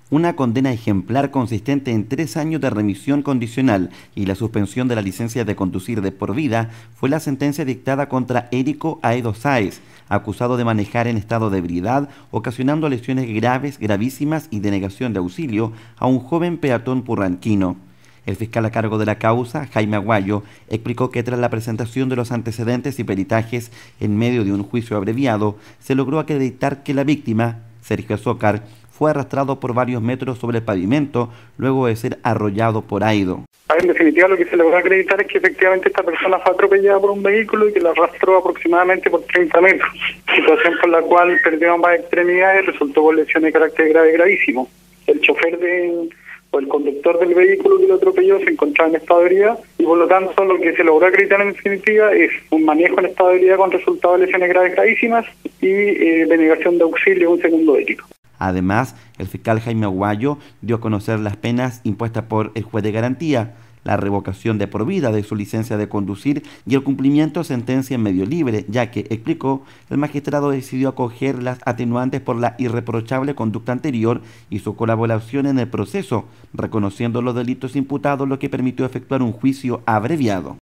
Una condena ejemplar consistente en 3 años de remisión condicional y la suspensión de la licencia de conducir de por vida fue la sentencia dictada contra Érico Aedo Sáez, acusado de manejar en estado de ebriedad, ocasionando lesiones graves, gravísimas y denegación de auxilio a un joven peatón purranquino. El fiscal a cargo de la causa, Jaime Aguayo, explicó que tras la presentación de los antecedentes y peritajes en medio de un juicio abreviado, se logró acreditar que la víctima, Sergio Azócar, fue arrastrado por varios metros sobre el pavimento luego de ser arrollado por Aedo. En definitiva, lo que se logró acreditar es que efectivamente esta persona fue atropellada por un vehículo y que la arrastró aproximadamente por 30 metros, situación por la cual perdió ambas extremidades y resultó con lesiones de carácter grave gravísimo. El chofer o el conductor del vehículo que lo atropelló se encontraba en estado de ebriedad y por lo tanto lo que se logró acreditar en definitiva es un manejo en estado de ebriedad con resultado de lesiones graves gravísimas y denegación de auxilio a un segundo delito. Además, el fiscal Jaime Aguayo dio a conocer las penas impuestas por el juez de garantía, la revocación de por vida de su licencia de conducir y el cumplimiento de sentencia en medio libre, ya que, explicó, el magistrado decidió acoger las atenuantes por la irreprochable conducta anterior y su colaboración en el proceso, reconociendo los delitos imputados, lo que permitió efectuar un juicio abreviado.